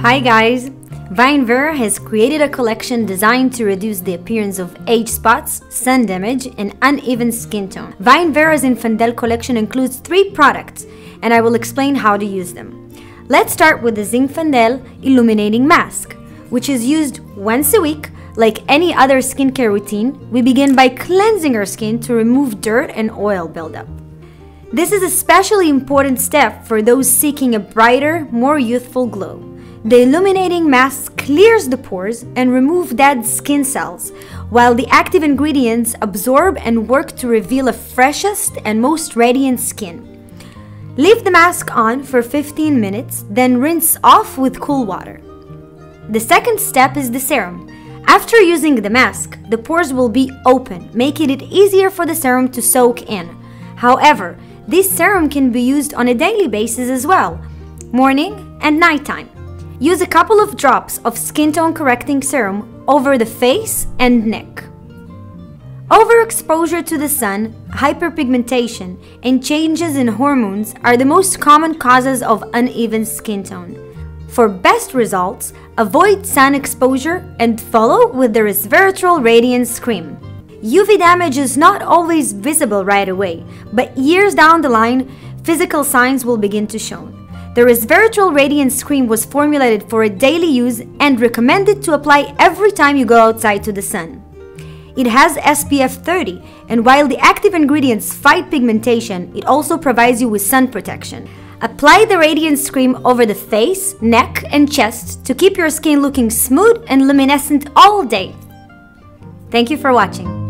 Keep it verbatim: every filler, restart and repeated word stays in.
Hi guys! VineVera has created a collection designed to reduce the appearance of age spots, sun damage, and uneven skin tone. VineVera's Infandel collection includes three products, and I will explain how to use them. Let's start with the Zinfandel Illuminating Mask, which is used once a week. Like any other skincare routine, we begin by cleansing our skin to remove dirt and oil buildup. This is a especially important step for those seeking a brighter, more youthful glow. The illuminating mask clears the pores and removes dead skin cells, while the active ingredients absorb and work to reveal a freshest and most radiant skin. Leave the mask on for fifteen minutes, then rinse off with cool water. The second step is the serum. After using the mask, the pores will be open, making it easier for the serum to soak in. However, this serum can be used on a daily basis as well, morning and nighttime. Use a couple of drops of skin tone correcting serum over the face and neck. Overexposure to the sun, hyperpigmentation, and changes in hormones are the most common causes of uneven skin tone. For best results, avoid sun exposure and follow with the Resveratrol Radiance Cream. U V damage is not always visible right away, but years down the line, physical signs will begin to show. The Resveratrol Radiance Cream was formulated for a daily use and recommended to apply every time you go outside to the sun. It has S P F thirty, and while the active ingredients fight pigmentation, it also provides you with sun protection. Apply the Radiance Cream over the face, neck, and chest to keep your skin looking smooth and luminescent all day. Thank you for watching.